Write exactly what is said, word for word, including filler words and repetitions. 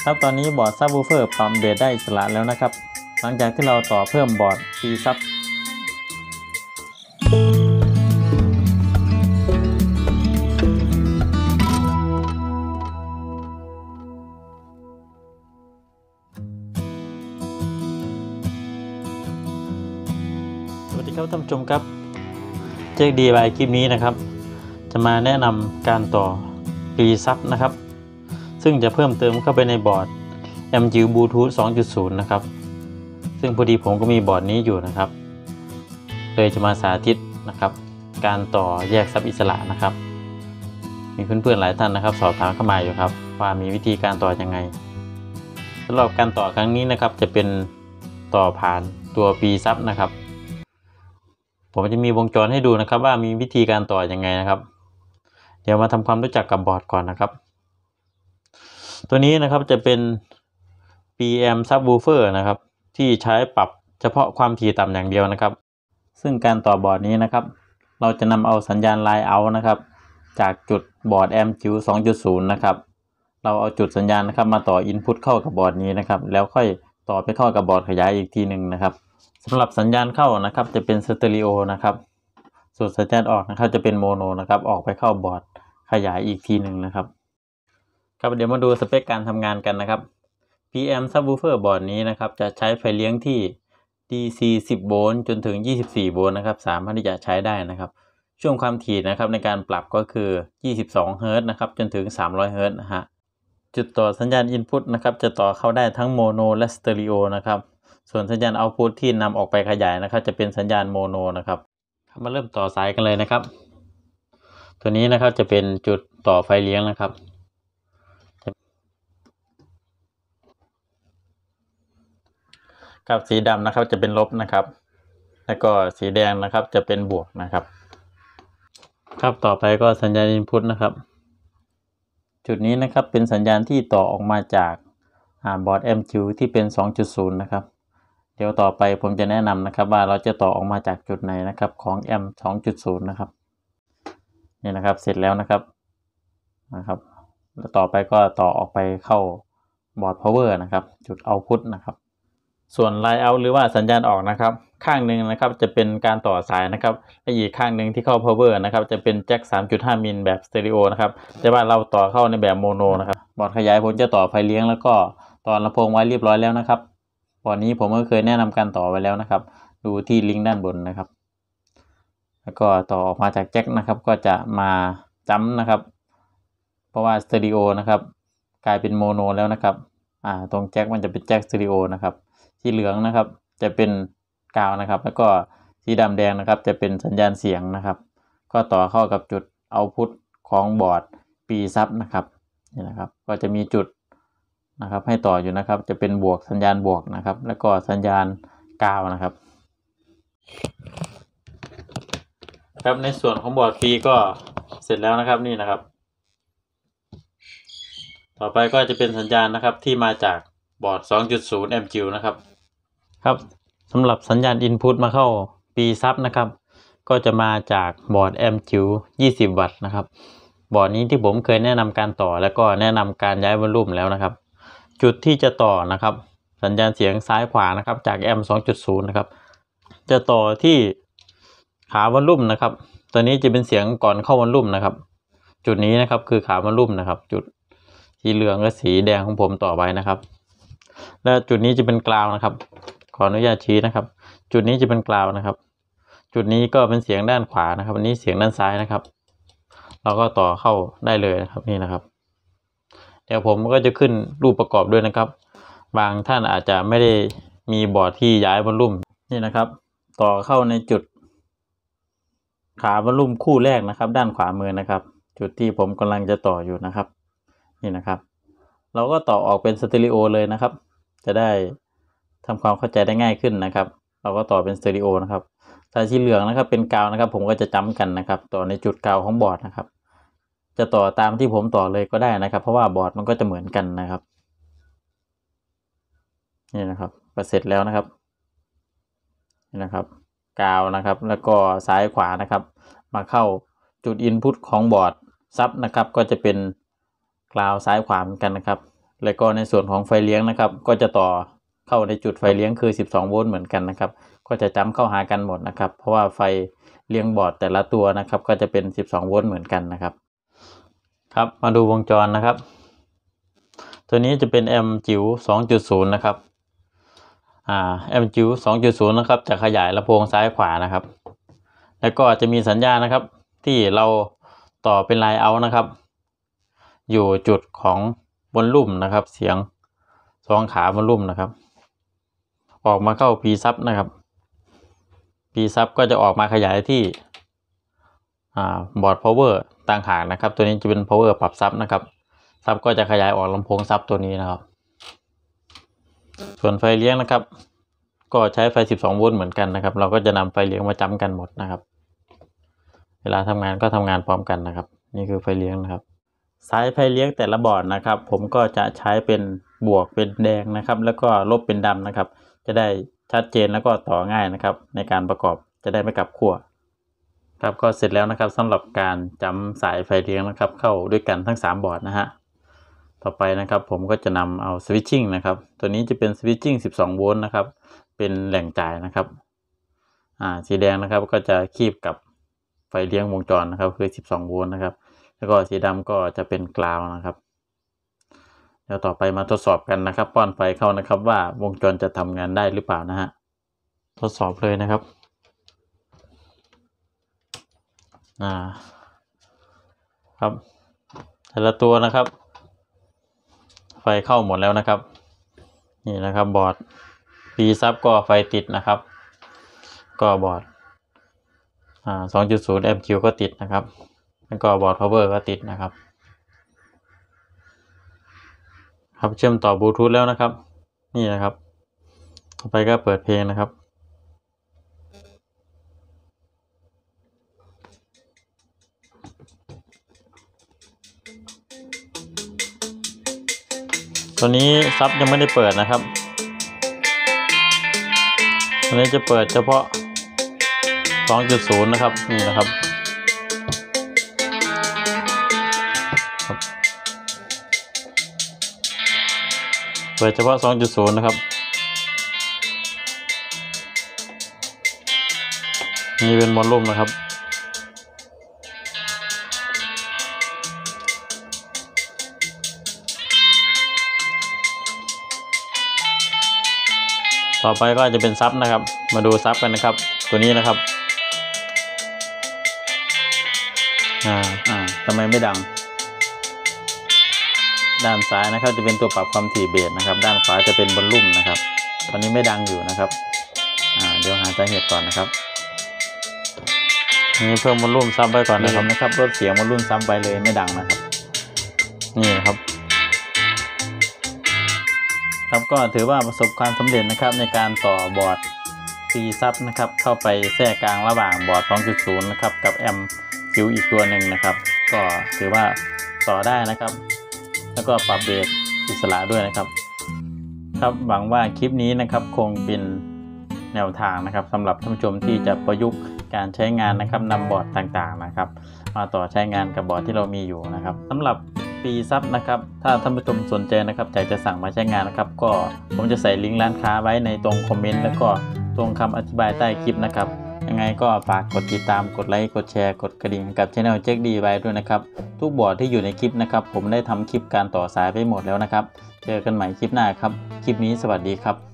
ครับตอนนี้บอร์ดซับวูเฟอร์ปรับเบสได้อิสระแล้วนะครับหลังจากที่เราต่อเพิ่มบอร์ด P ซับสวัสดีครับท่านผู้ชมครับเจ๊ก ดี ไอ วาย คลิปนี้นะครับจะมาแนะนำการต่อ P ซับนะครับซึ่งจะเพิ่มเติมเข้าไปในบอร์ด แอม จี ยู Bluetooth สองจุดศูนย์ นะครับซึ่งพอดีผมก็มีบอร์ดนี้อยู่นะครับเลยจะมาสาธิตนะครับการต่อแยกซับอิสระนะครับมีเพื่อนๆหลายท่านนะครับสอบถามเข้ามาอยู่ครับว่ามีวิธีการต่อยังไงสำหรับการต่อครั้งนี้นะครับจะเป็นต่อผ่านตัว P ซับนะครับผมจะมีวงจรให้ดูนะครับว่ามีวิธีการต่อยังไงนะครับเดี๋ยวมาทำความรู้จักกับบอร์ดก่อนนะครับตัวนี้นะครับจะเป็น พี เอ็ม Subwoofer นะครับที่ใช้ปรับเฉพาะความถี่ต่ำอย่างเดียวนะครับซึ่งการต่อบอร์ดนี้นะครับเราจะนำเอาสัญญาณ Line Out นะครับจากจุดบอร์ด แอม จี ยู สองจุดศูนย์ นะครับเราเอาจุดสัญญาณนะครับมาต่อ Input เข้ากับบอร์ดนี้นะครับแล้วค่อยต่อไปเข้ากับบอร์ดขยายอีกทีหนึ่งนะครับสำหรับสัญญาณเข้านะครับจะเป็นสเตอริโอนะครับส่วนสัญญาณออกนะครับจะเป็นโมโนนะครับออกไปเข้าบอร์ดขยายอีกทีหนึ่งนะครับครับเดี๋ยวมาดูสเปคการทำงานกันนะครับ พี เอ็ม Subwoofer บอร์ดนี้นะครับจะใช้ไฟเลี้ยงที่ ดี ซี สิบ โวลต์จนถึงยี่สิบสี่โวลต์นะครับสามารถที่จะใช้ได้นะครับช่วงความถี่นะครับในการปรับก็คือยี่สิบสองเฮิร์ตซ์นะครับจนถึงสามร้อยเฮิร์ตซ์นะฮะจุดต่อสัญญาณ Input นะครับจะต่อเข้าได้ทั้งโมโนและสเตอริโอนะครับส่วนสัญญาณ Output ที่นำออกไปขยายนะครับจะเป็นสัญญาณโมโนนะครับมาเริ่มต่อสายกันเลยนะครับตัวนี้นะครับจะเป็นจุดต่อไฟเลี้ยงนะครับกับสีดำนะครับจะเป็นลบนะครับแล้วก็สีแดงนะครับจะเป็นบวกนะครับครับต่อไปก็สัญญาณ Input นะครับจุดนี้นะครับเป็นสัญญาณที่ต่อออกมาจากบอร์ด แอม จี ยู ที่เป็น สองจุดศูนย์ นะครับเดี๋ยวต่อไปผมจะแนะนำนะครับว่าเราจะต่อออกมาจากจุดไหนนะครับของ แอม สองจุดศูนย์ นะครับนี่นะครับเสร็จแล้วนะครับนะครับแล้วต่อไปก็ต่อออกไปเข้าบอร์ด Power นะครับจุด Output นะครับส่วน Line Out หรือว่าสัญญาณออกนะครับข้างหนึ่งนะครับจะเป็นการต่อสายนะครับและอีกข้างหนึ่งที่เข้า Power นะครับจะเป็นแจ็ค สามจุดห้า มิลแบบสเตอริโอนะครับแต่ว่าเราต่อเข้าในแบบโมโนนะครับบอร์ดขยายผมจะต่อไฟเลี้ยงแล้วก็ต่อลำโพงไว้เรียบร้อยแล้วนะครับบอร์ดนี้ผมก็เคยแนะนำการต่อไว้แล้วนะครับดูที่ลิงก์ด้านบนนะครับแล้วก็ต่อออกมาจากแจ็คนะครับก็จะมาจัมป์นะครับเพราะว่าสเตอริโอนะครับกลายเป็นโมโนแล้วนะครับอ่าตรงแจ็คมันจะเป็นแจ็คสเตอริโอนะครับสีเหลืองนะครับจะเป็นกาวนะครับแล้วก็สีดำแดงนะครับจะเป็นสัญญาณเสียงนะครับก็ต่อเข้ากับจุดเอาต์พุตของบอร์ด P ซับนะครับนี่นะครับก็จะมีจุดนะครับให้ต่ออยู่นะครับจะเป็นบวกสัญญาณบวกนะครับแล้วก็สัญญาณกาวนะครับครับในส่วนของบอร์ด P ก็เสร็จแล้วนะครับนี่นะครับต่อไปก็จะเป็นสัญญาณนะครับที่มาจากบอร์ด สองจุดศูนย์ แอม จี ยู นะครับครับสำหรับสัญญาณ Input มาเข้า P ซับนะครับก็จะมาจากบอร์ด แอม จี ยู ยี่สิบ วัตต์นะครับบอร์ดนี้ที่ผมเคยแนะนำการต่อแล้วก็แนะนำการย้ายวอลลุ่มแล้วนะครับจุดที่จะต่อนะครับสัญญาณเสียงซ้ายขวานะครับจาก แอม สองจุดศูนย์ นะครับจะต่อที่ขาวอลลุ่มนะครับตัวนี้จะเป็นเสียงก่อนเข้าวอลลุ่มนะครับจุดนี้นะครับคือขาวอลลุ่มนะครับจุดสีเหลืองและสีแดงของผมต่อไว้นะครับและจุดนี้จะเป็นกราวนะครับขออนุญาตชี้นะครับจุดนี้จะเป็นกราวนะครับจุดนี้ก็เป็นเสียงด้านขวานะครับอันนี้เสียงด้านซ้ายนะครับเราก็ต่อเข้าได้เลยนะครับนี่นะครับเดี๋ยวผมก็จะขึ้นรูปประกอบด้วยนะครับบางท่านอาจจะไม่ได้มีบอร์ดที่ย้ายวอลลุ่มนี่นะครับต่อเข้าในจุดขาวอลลุ่มคู่แรกนะครับด้านขวามือนะครับจุดที่ผมกำลังจะต่ออยู่นะครับนี่นะครับเราก็ต่อออกเป็นสเตอริโอเลยนะครับจะได้ทำความเข้าใจได้ง่ายขึ้นนะครับเราก็ต่อเป็นสเตอริโอนะครับถ้าสีเหลืองนะครับเป็นกาวนะครับผมก็จะจำกันนะครับต่อในจุดกาวของบอร์ดนะครับจะต่อตามที่ผมต่อเลยก็ได้นะครับเพราะว่าบอร์ดมันก็จะเหมือนกันนะครับนี่นะครับก็เสร็จแล้วนะครับนี่นะครับกาวนะครับแล้วก็ซ้ายขวานะครับมาเข้าจุด Input ของบอร์ดซับนะครับก็จะเป็นกราวซ้ายขวาเหมือนกันนะครับและก็ในส่วนของไฟเลี้ยงนะครับก็จะต่อเข้าในจุดไฟเลี้ยงคือสิบสองโวลต์เหมือนกันนะครับก็จะจ้ำเข้าหากันหมดนะครับเพราะว่าไฟเลี้ยงบอร์ดแต่ละตัวนะครับก็จะเป็นสิบสองโวลต์เหมือนกันนะครับครับมาดูวงจรนะครับตัวนี้จะเป็นแอมป์จิ๋ว สองจุดศูนย์ นะครับอ่าแอมป์จิ๋ว สองจุดศูนย์ นะครับจะขยายลำโพงซ้ายขวานะครับแล้วก็จะมีสัญญาณนะครับที่เราต่อเป็นไลน์เอาท์นะครับอยู่จุดของบนลุ่มนะครับเสียงสองขาบนลุ่มนะครับออกมาเข้า P sub นะครับ P sub ก็จะออกมาขยายที่อ่าบอร์ด power ต่างหากนะครับตัวนี้จะเป็น power ปรับซับนะครับซับก็จะขยายออกลำโพงซับตัวนี้นะครับส่วนไฟเลี้ยงนะครับก็ใช้ไฟสิบสองโวลต์เหมือนกันนะครับเราก็จะนำไฟเลี้ยงมาจ้ำกันหมดนะครับเวลาทำงานก็ทำงานพร้อมกันนะครับนี่คือไฟเลี้ยงนะครับสายไฟเลี้ยงแต่ละบอร์ดนะครับผมก็จะใช้เป็นบวกเป็นแดงนะครับแล้วก็ลบเป็นดำนะครับจะได้ชัดเจนแล้วก็ต่อง่ายนะครับในการประกอบจะได้ไม่กลับขั้วครับก็เสร็จแล้วนะครับสำหรับการจ้ำสายไฟเลี้ยงนะครับเข้าด้วยกันทั้งสามบอร์ดนะฮะต่อไปนะครับผมก็จะนำเอาสวิตชิ่งนะครับตัวนี้จะเป็นสวิตชิ่งสิบสองโวลต์นะครับเป็นแหล่งจ่ายนะครับอ่าสีแดงนะครับก็จะคีบกับไฟเลี้ยงวงจรนะครับคือสิบสองโวลต์นะครับแล้วก็สีดำก็จะเป็นกราวนะครับเดี๋ยวต่อไปมาทดสอบกันนะครับป้อนไฟเข้านะครับว่าวงจรจะทำงานได้หรือเปล่านะฮะทดสอบเลยนะครับอ่าครับแต่ละตัวนะครับไฟเข้าหมดแล้วนะครับนี่นะครับบอร์ด P sub ก็ไฟติดนะครับก็บอร์ดอ่า สองจุดศูนย์ แอมป์ คิว ก็ติดนะครับแล้วก็บอร์ด power ก็ติดนะครับครับเชื่อมต่อบลูทูธแล้วนะครับนี่นะครับต่อไปก็เปิดเพลงนะครับตัวนี้ซับยังไม่ได้เปิดนะครับตัวนี้จะเปิดเฉพาะ สองจุดศูนย์ นะครับนี่นะครับเปิดเฉพาะ สองจุดศูนย์ นะครับนี่เป็นวอลลุ่มนะครับต่อไปก็จะเป็นซับนะครับมาดูซับกันนะครับตัวนี้นะครับอ่าอ่าทำไมไม่ดังด้านซ้ายนะครับจะเป็นตัวปรับความถี่เบสนะครับด้านขวาจะเป็นวอลลุ่มนะครับตอนนี้ไม่ดังอยู่นะครับอ่าเดี๋ยวหาสาเหตุก่อนนะครับนี่เพิ่มวอลลุ่มซับไปก่อนนะครับนะครับลดเสียงวอลลุ่มซับไปเลยไม่ดังนะครับนี่นะครับครับก็ถือว่าประสบความสำเร็จนะครับในการต่อบอร์ด P sub นะครับเข้าไปแทรกกลางระหว่างบอร์ด สองจุดศูนย์ นะครับกับแอมป์จิ๋วอีกตัวหนึ่งนะครับก็ถือว่าต่อได้นะครับแล้วก็ปรับเบสอิสระด้วยนะครับครับหวังว่าคลิปนี้นะครับคงเป็นแนวทางนะครับสำหรับท่านผู้ชมที่จะประยุกต์การใช้งานนะครับนำบอร์ดต่างๆนะครับมาต่อใช้งานกับบอร์ดที่เรามีอยู่นะครับสำหรับP sub นะครับถ้าท่านผู้ชมสนใจนะครับอยากจะสั่งมาใช้งานนะครับก็ผมจะใส่ลิงก์ร้านค้าไว้ในตรงคอมเมนต์แล้วก็ตรงคำอธิบายใต้คลิปนะครับยังไงก็ฝากกดติดตามกดไลค์กดแชร์กดกระดิ่งกับช่องเจ๊กดีไว้ด้วยนะครับทุกบอร์ดที่อยู่ในคลิปนะครับผมได้ทำคลิปการต่อสายไปหมดแล้วนะครับเจอกันใหม่คลิปหน้าครับคลิปนี้สวัสดีครับ